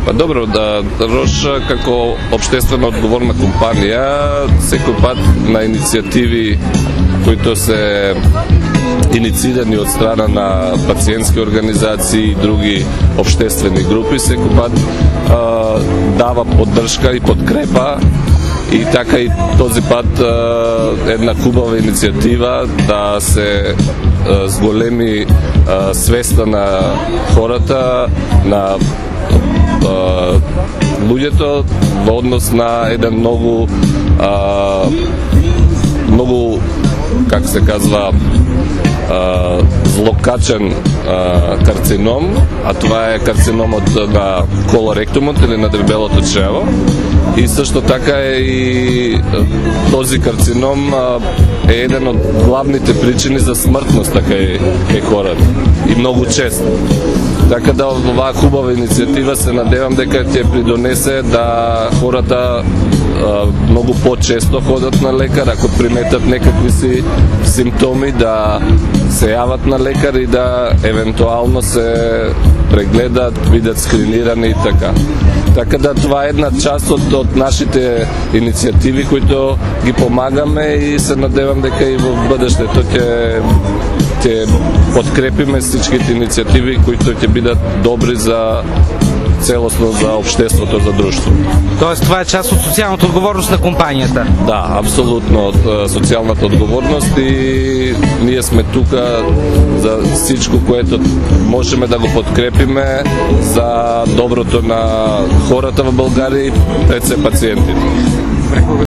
Па добро, да Рош како општествено одговорна компанија секој пат на иницијативи които се инициирани од страна на пациентски организации и други општествени групи, секој пат дава поддршка и подкрепа. И така и този пат една хубава иницијатива да се зголеми свеста на хората, на луѓето во однос на еден многу как се казва злокачен карцином, а това е карциномот на колоректумот или на дебелото чрево. И също така е и този карцином е еден од главните причини за смртност кај хората и многу често. Така да оваа хубава иницијатива се надевам дека ќе придонесе да хората многу по-често ходат на лекар, ако приметат некакви си симптоми, да се јават на лекар и да евентуално се прегледат, бидат скринирани и така. Така да това е една част од нашите иницијативи които ги помагаме и се надевам дека и во бъдештето ќе подкрепиме всичките иницијативи които ќе бидат добри за целосно за општеството, за друштвото. Тоест това е част от социалната отговорност на компанията? Да, абсолютно од социјалната одговорност и ние сме тука за всичко което можеме да го подкрепиме за доброто на хората во Българија и пред се пациентите.